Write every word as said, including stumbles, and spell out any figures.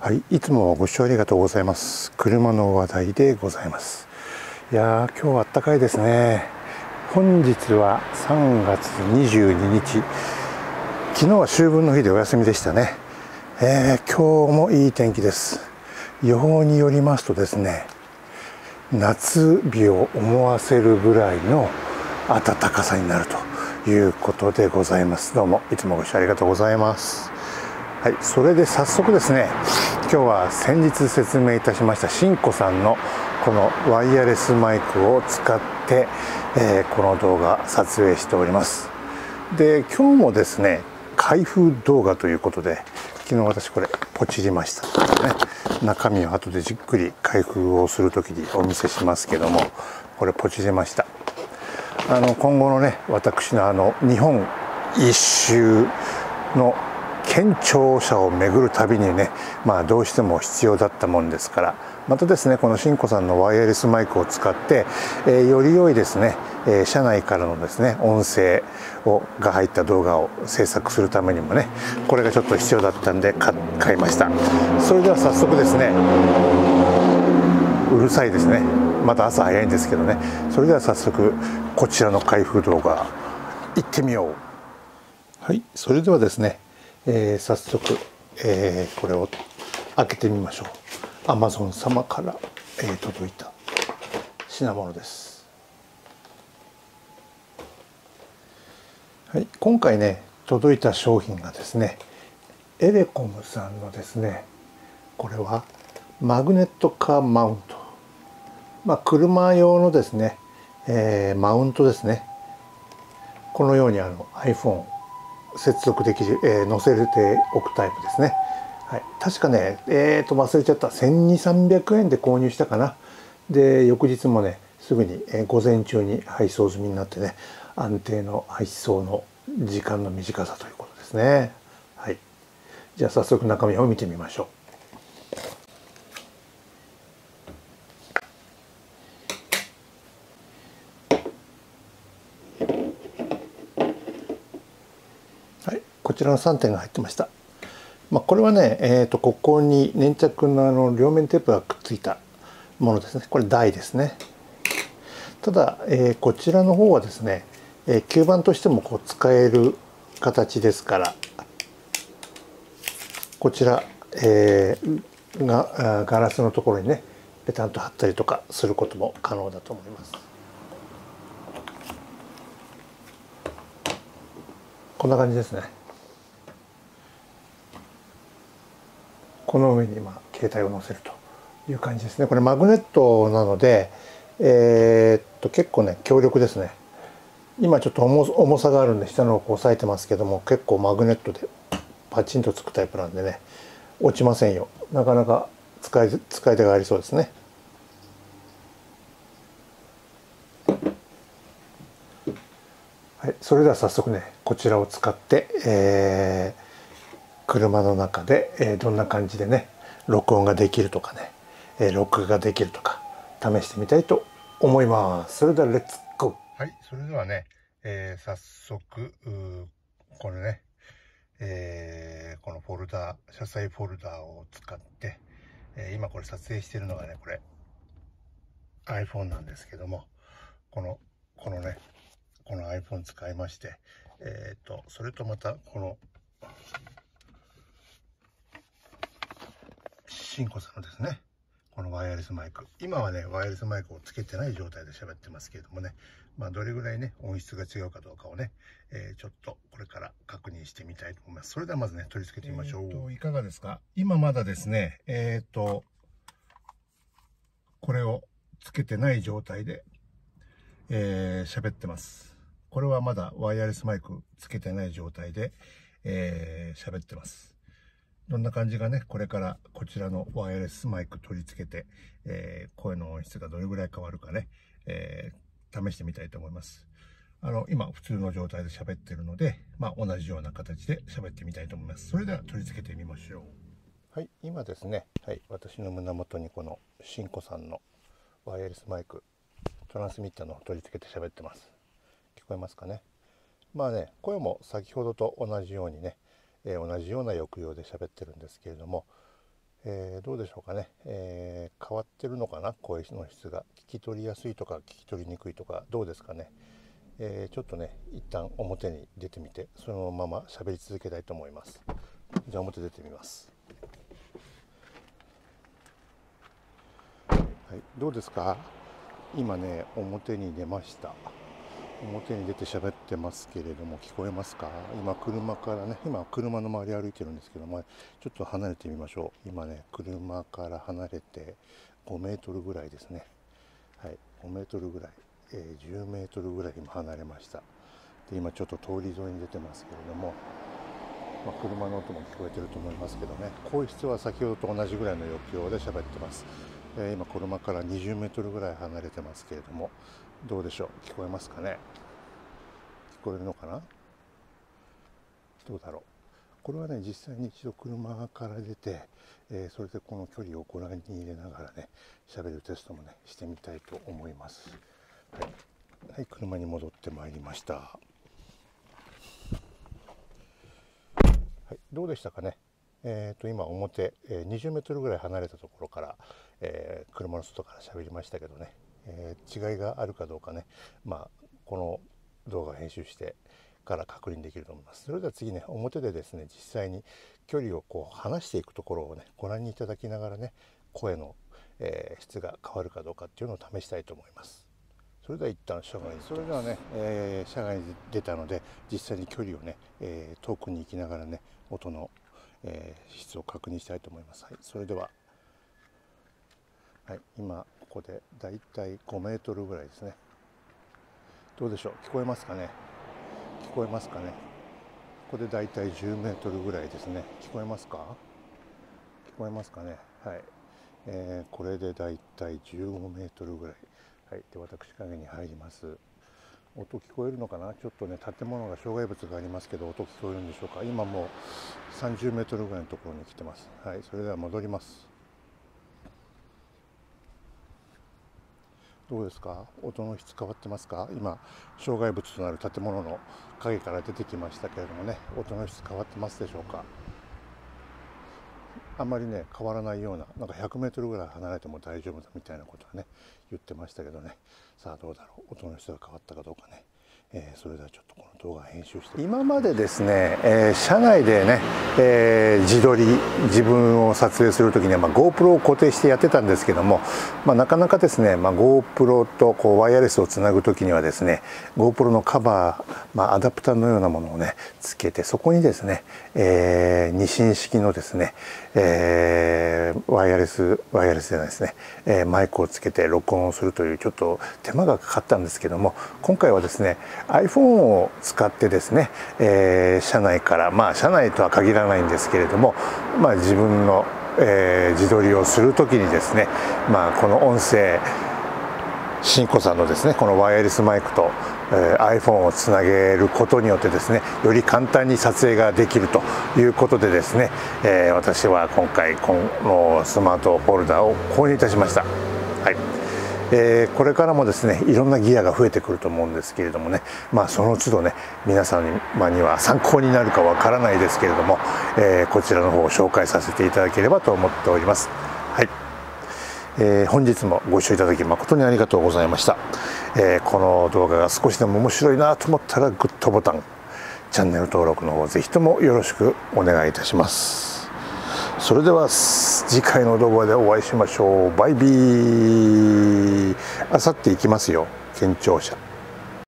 はい、いつもご視聴ありがとうございます。車の話題でございます。いやー、今日は暖かいですね。本日はさんがつにじゅうににち、昨日は秋分の日でお休みでしたね。えー、今日もいい天気です。予報によりますとですね、夏日を思わせるぐらいの暖かさになるということでございます。どうもいつもご視聴ありがとうございます。はい、それで早速ですね、今日は先日説明いたしましたシンコさんのこのワイヤレスマイクを使って、えー、この動画撮影しております。で、今日もですね、開封動画ということで、昨日私これポチりました、ね、中身を後でじっくり開封をする時にお見せしますけども、これポチりました。あの今後のね、私のあの日本一周の県庁舎を巡る旅にね、まあどうしても必要だったもんですから、またですね、このシンコさんのワイヤレスマイクを使って、えー、より良いですね、えー、車内からのですね音声をが入った動画を制作するためにもね、これがちょっと必要だったんで買いました。それでは早速ですね、うるさいですね、まだ朝早いんですけどね、それでは早速こちらの開封動画行ってみよう。はい、それではですね、えー、早速、えー、これを開けてみましょう。 Amazon 様から、えー、届いた品物です。はい、今回ね届いた商品がですね、エレコムさんのですね、これはマグネットカーマウント、まあ、車用のですね、えー、マウントですね。このようにあの iPhone接続できる、えー、載せておくタイプですね。はい、確かね、えーと忘れちゃった、せんにひゃく、さんびゃくえんで購入したかな。で、翌日もねすぐに、えー、午前中に配送済みになってね、安定の配送の時間の短さということですね。はい、じゃあ早速中身を見てみましょう。はい、こちらのさんてんが入ってました。まあ、これはね、えー、とここに粘着のあの両面テープがくっついたものですね。これ台ですね。ただ、えー、こちらの方はですね、えー、吸盤としてもこう使える形ですから、こちら、えー、がガラスのところにねペタンと貼ったりとかすることも可能だと思います。こんな感じですね。この上に今携帯を載せるという感じですね。これマグネットなので、えー、っと結構ね強力ですね。今ちょっと 重, 重さがあるんで下の方を押さえてますけども、結構マグネットでパチンとつくタイプなんでね、落ちませんよ。なかなか使い使い手がありそうですね。はい、それでは早速ねこちらを使って、えー、車の中で、えー、どんな感じでね録音ができるとかね、えー、録画ができるとか試してみたいと思います。それではレッツゴー。はい、それではね、えー、早速これね、えー、このフォルダー、車載フォルダーを使って、えー、今これ撮影しているのがね、これ iPhone なんですけども、このこのねこの iPhone 使いまして、えー、とそれとまたこのシンコさんのですね、このワイヤレスマイク、今はねワイヤレスマイクをつけてない状態で喋ってますけれどもね、まあどれぐらいね音質が違うかどうかをね、えー、ちょっとこれから確認してみたいと思います。それではまずね取り付けてみましょう。えー、といかがですか。今まだですね、えっ、ー、とこれをつけてない状態でえー、喋ってます。これはまだワイヤレスマイクつけてない状態で、えー、喋ってます。どんな感じがね、これからこちらのワイヤレスマイク取り付けて、えー、声の音質がどれぐらい変わるかね、えー、試してみたいと思います。あの、今普通の状態で喋ってるので、まあ同じような形で喋ってみたいと思います。それでは取り付けてみましょう。はい、今ですね、はい、私の胸元にこのシンコさんのワイヤレスマイクトランスミッターの取り付けて喋ってます。聞こえますかね。まあね、声も先ほどと同じようにね、えー、同じような抑揚で喋ってるんですけれども、 えー、どうでしょうかね、えー、変わってるのかな、声の質が。聞き取りやすいとか聞き取りにくいとかどうですかね。えー、ちょっとね一旦表に出てみてそのまま喋り続けたいと思います。じゃあ表出てみます。はい、どうですか。今ね表に出ました。表に出て喋ってますけれども聞こえますか。今車からね、今車の周り歩いてるんですけども、ちょっと離れてみましょう。今ね車から離れてごメートルぐらいですね。はい、ごメートルぐらい、えー、じゅうメートルぐらい今離れました。で今ちょっと通り沿いに出てますけれども、まあ、車の音も聞こえてると思いますけどね、声質は先ほどと同じぐらいの抑揚で喋ってます。えー、今車からにじゅうメートルぐらい離れてますけれども、どうでしょう、聞こえますかね。聞こえるのかな。どうだろう。これはね実際に一度車から出て、えー、それでこの距離をご覧に入れながらね喋るテストもねしてみたいと思います。はい、はい、車に戻ってまいりました。はい、どうでしたかね。えー、と今表、えー、にじゅうメートルぐらい離れたところから、えー、車の外から喋りましたけどね、えー、違いがあるかどうかね、まあこの動画を編集してから確認できると思います。それでは次ね表でですね実際に距離をこう離していくところをねご覧にいただきながらね声の、えー、質が変わるかどうかっていうのを試したいと思います。それでは一旦車外にそれではね、えー、車外に出たので実際に距離をね、えー、遠くに行きながらね音の、えー、質を確認したいと思います。はい、それでは、はい、今ここでだいたいごメートルぐらいですね。どうでしょう、聞こえますかね。聞こえますかね。ここでだいたいじゅうメートルぐらいですね。聞こえますか。聞こえますかね。はい、えー、これでだいたいじゅうごメートルぐらい。はい、で私影に入ります。音聞こえるのかな。ちょっとね建物が障害物がありますけど音聞こえるんでしょうか。今もうさんじゅうメートルぐらいのところに来てます。はい、それでは戻ります。どうですか。音の質変わってますか。今障害物となる建物の影から出てきましたけれどもね、音の質変わってますでしょうか。あんまりね変わらないような、なんかひゃくメートルぐらい離れても大丈夫だみたいなことはね言ってましたけどね。さあどうだろう、音の質が変わったかどうかね。えー、それではちょっとこの動画編集して今までですね、えー、車内でね、えー、自撮り自分を撮影する時には、まあ、GoPro を固定してやってたんですけども、まあ、なかなかですね、まあ、GoPro とこうワイヤレスをつなぐ時にはですね GoPro のカバー、まあ、アダプターのようなものをねつけて、そこにですね、えー、二進式のですね、えー、ワイヤレスワイヤレスじゃないですね、えー、マイクをつけて録音をするというちょっと手間がかかったんですけども、今回はですねiPhone を使ってですね、えー、車内からまあ車内とは限らないんですけれども、まあ、自分の、えー、自撮りをする時にですね、まあ、この音声新子さんのですねこのワイヤレスマイクと、えー、iPhone をつなげることによってですねより簡単に撮影ができるということでですね、えー、私は今回このスマートフォルダを購入いたしました。はい、えー、これからもですねいろんなギアが増えてくると思うんですけれどもね、まあその都度ね皆さんには参考になるかわからないですけれども、えー、こちらの方を紹介させていただければと思っております。はい、えー、本日もご視聴いただき誠にありがとうございました。えー、この動画が少しでも面白いなと思ったらグッドボタン、チャンネル登録の方ぜひともよろしくお願いいたします。それでは次回の動画でお会いしましょう。バイビー。あさって行きますよ、県庁舎。